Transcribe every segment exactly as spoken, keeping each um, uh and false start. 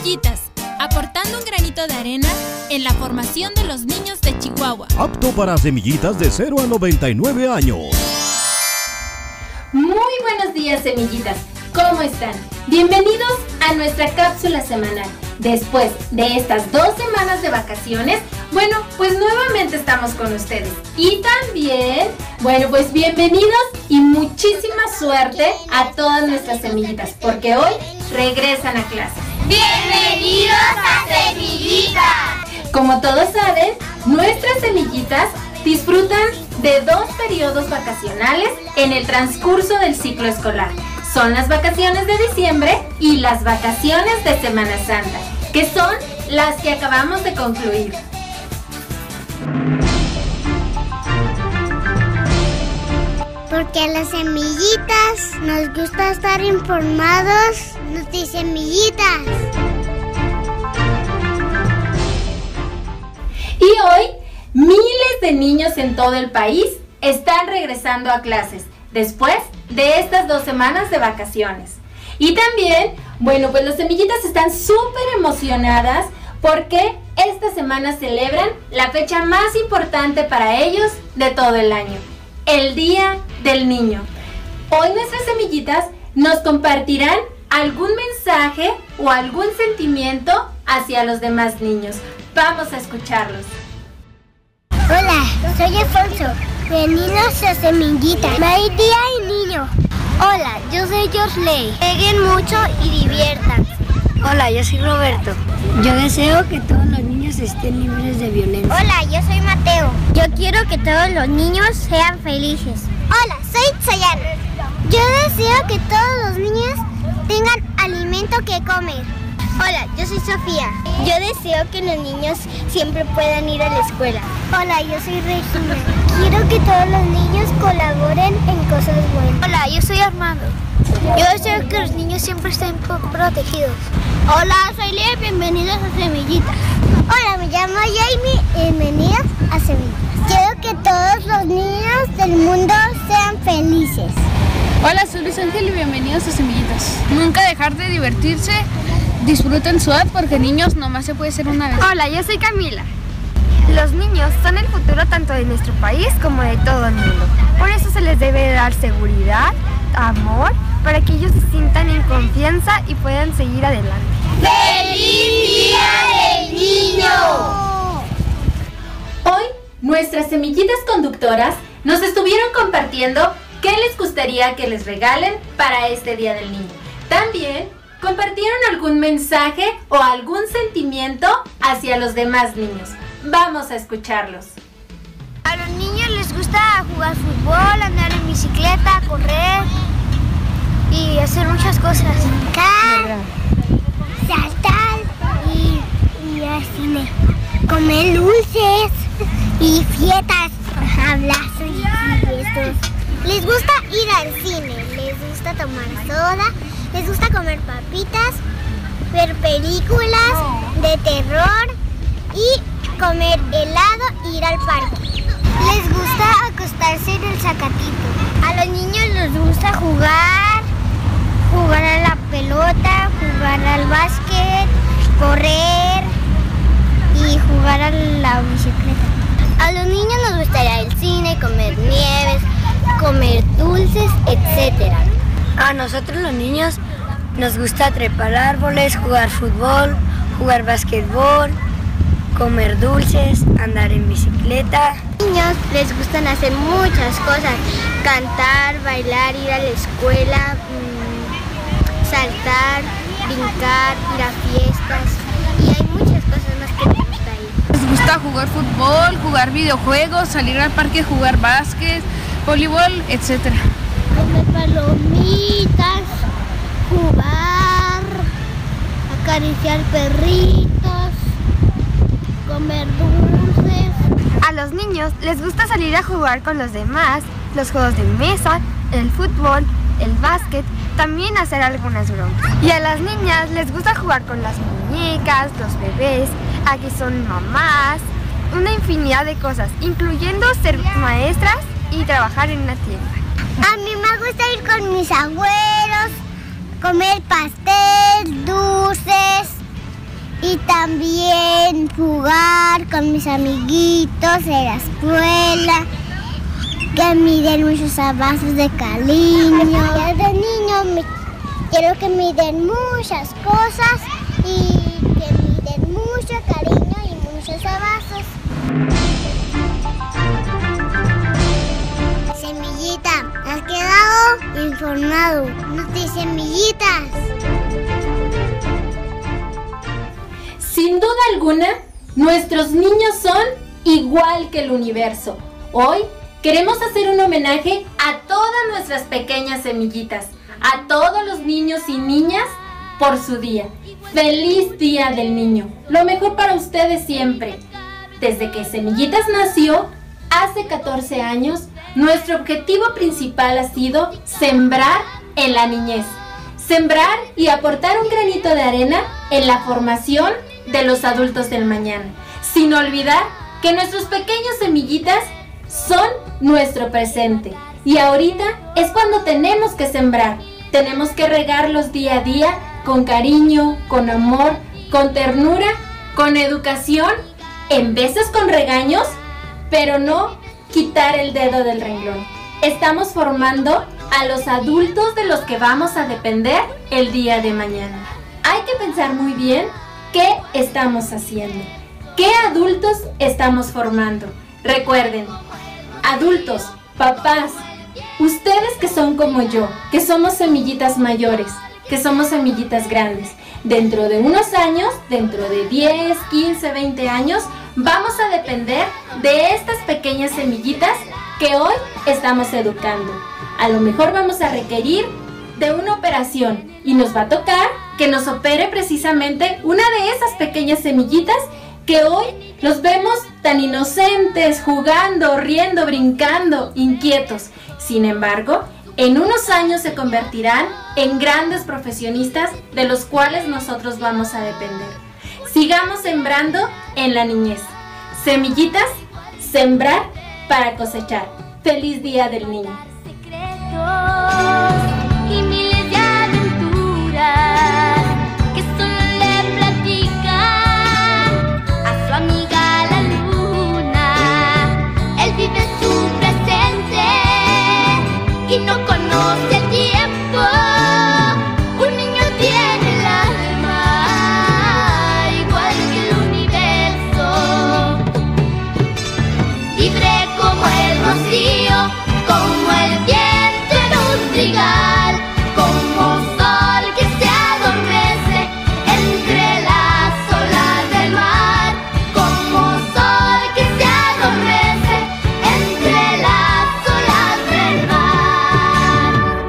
Semillitas, aportando un granito de arena en la formación de los niños de Chihuahua. Apto para semillitas de cero a noventa y nueve años. Muy buenos días, semillitas. ¿Cómo están? Bienvenidos a nuestra cápsula semanal. Después de estas dos semanas de vacaciones, bueno, pues nuevamente estamos con ustedes. Y también, bueno, pues bienvenidos y muchísima suerte a todas nuestras semillitas, porque hoy regresan a clase. ¡Bienvenidos a Semillitas! Como todos saben, nuestras semillitas disfrutan de dos periodos vacacionales en el transcurso del ciclo escolar. Son las vacaciones de diciembre y las vacaciones de Semana Santa, que son las que acabamos de concluir. Porque a las semillitas nos gusta estar informados, NotiSemillitas. Y hoy, miles de niños en todo el país están regresando a clases después de estas dos semanas de vacaciones. Y también, bueno, pues las semillitas están súper emocionadas porque esta semana celebran la fecha más importante para ellos de todo el año, el Día del Niño. Hoy nuestras semillitas nos compartirán algún mensaje o algún sentimiento hacia los demás niños. Vamos a escucharlos. Hola, soy Alfonso. Bienvenidos a Semillitas. Feliz día y niño. Hola, yo soy Josley. Jueguen mucho y diviértanse. Hola, yo soy Roberto. Yo deseo que todos los niños estén libres de violencia. Hola, yo soy Mateo. Yo quiero que todos los niños sean felices. Hola, soy Sayana. Yo deseo que todos los niños tengan alimento que comer. Hola, yo soy Sofía. Yo deseo que los niños siempre puedan ir a la escuela. Hola, yo soy Regina. Quiero que todos los niños colaboren en cosas buenas. Hola, yo soy Armando. Yo deseo que los niños siempre estén protegidos. Hola, soy Lea. Bienvenidos a Semillitas. Hola, me llamo Jamie. Bienvenidos a Semillitas. Quiero que todos los niños del mundo sean felices. Hola, soy Luis Ángel y bienvenidos a Semillitas. Nunca dejar de divertirse. Disfruten su edad porque niños nomás se puede ser una vez. Hola, yo soy Camila. Los niños son el futuro tanto de nuestro país como de todo el mundo. Por eso se les debe dar seguridad, amor, para que ellos se sientan en confianza y puedan seguir adelante. ¡Feliz Día del Niño! Hoy, nuestras semillitas conductoras nos estuvieron compartiendo qué les gustaría que les regalen para este Día del Niño. También compartieron algún mensaje o algún sentimiento hacia los demás niños. Vamos a escucharlos. A los niños les gusta jugar fútbol, andar en bicicleta, correr y hacer muchas cosas. Brincar, saltar y, y así, comer dulces y fiestas, abrazos y besos. Les gusta ir al cine, les gusta tomar soda, les gusta comer papitas, ver películas de terror y comer helado e ir al parque. Les gusta acostarse en el zacatito. A los niños les gusta jugar, jugar a la pelota, jugar al básquet, correr y jugar a la bicicleta. A los niños nos gustaría el cine, comer nieves, comer dulces, etcétera. A nosotros los niños nos gusta trepar árboles, jugar fútbol, jugar basquetbol, comer dulces, andar en bicicleta. A los niños les gustan hacer muchas cosas, cantar, bailar, ir a la escuela, mmm, saltar, brincar, ir a fiestas y hay muchas cosas más que les gusta ir. Les gusta jugar fútbol, jugar videojuegos, salir al parque, jugar básquet, voleibol, etcétera. Comer palomitas, jugar, acariciar perritos, comer dulces. A los niños les gusta salir a jugar con los demás, los juegos de mesa, el fútbol, el básquet, también hacer algunas bromas. Y a las niñas les gusta jugar con las muñecas, los bebés, aquí son mamás, una infinidad de cosas, incluyendo ser maestras y trabajar en una tienda. A mí me gusta ir con mis abuelos, comer pastel, dulces, Y también jugar con mis amiguitos en la escuela, que me den muchos abrazos de cariño. De niño me, quiero que me den muchas cosas y que me den mucho cariño y muchos abrazos. Semillita, has quedado informado. Noticias Semillitas. Sin duda alguna, nuestros niños son igual que el universo. Hoy queremos hacer un homenaje a todas nuestras pequeñas semillitas, a todos los niños y niñas por su día. ¡Feliz Día del Niño! Lo mejor para ustedes siempre. Desde que Semillitas nació, hace catorce años, nuestro objetivo principal ha sido sembrar en la niñez. Sembrar y aportar un granito de arena en la formación de los adultos del mañana. Sin olvidar que nuestros pequeños semillitas son nuestro presente. Y ahorita es cuando tenemos que sembrar. Tenemos que regarlos día a día con cariño, con amor, con ternura, con educación, en veces con regaños, pero no quitar el dedo del renglón. Estamos formando a los adultos de los que vamos a depender el día de mañana. Hay que pensar muy bien qué estamos haciendo, qué adultos estamos formando. Recuerden, adultos, papás, ustedes que son como yo, que somos semillitas mayores, que somos semillitas grandes, dentro de unos años, dentro de diez, quince, veinte años, vamos a depender de estas pequeñas semillitas que hoy estamos educando. A lo mejor vamos a requerir de una operación y nos va a tocar que nos opere precisamente una de esas pequeñas semillitas que hoy los vemos tan inocentes, jugando, riendo, brincando, inquietos. Sin embargo, en unos años se convertirán en grandes profesionistas de los cuales nosotros vamos a depender. Sigamos sembrando en la niñez. Semillitas, sembrar para cosechar. ¡Feliz Día del Niño! Y miles de aventuras que solo le platican a su amiga la luna. Él vive su presente y no conoce el tiempo. Un niño tiene el alma igual que el universo, libre como el rocío, como el viento en un trigal, como sol que se adormece entre las olas del mar, como sol que se adormece entre las olas del mar.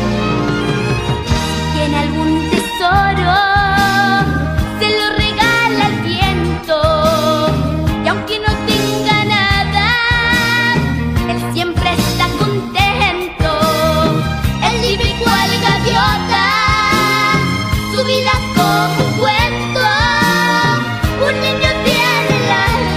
Si tiene algún tesoro, se lo regala al viento, y aunque no tenga nada, él siempre está contento. Él vive cual gaviota, su vida es como un cuento. Un niño tiene el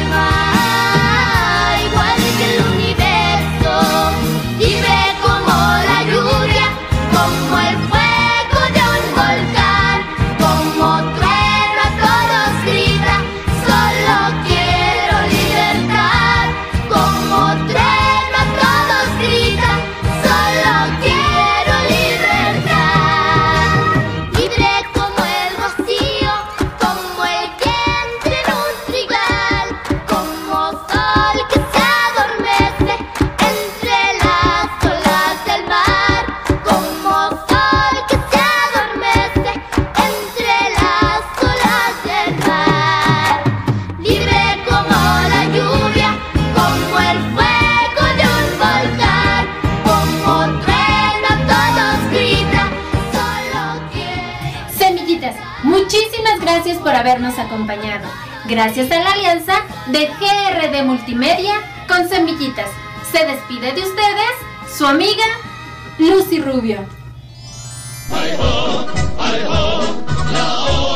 alma igual que el universo, libre como la lluvia, como el fuego de un volcán, como trueno a todos grita, solo quiero libertad. Como trueno a todos grita, solo quiero libertad. Libre como el rocío, como el viento en un trigal, como sol que se adormece entre las olas del mar, como sol que se adormece entre las olas del mar. Libre como la lluvia, como el fuego de un volcán, como trueno a todos grita, solo quiero. Semillitas, muchísimas gracias por habernos acompañado. Gracias a la alianza de G R D Multimedia con Semillitas. Se despide de ustedes su amiga Lucy Rubio.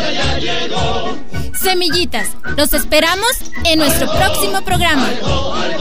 Semillitas, los esperamos en nuestro próximo programa.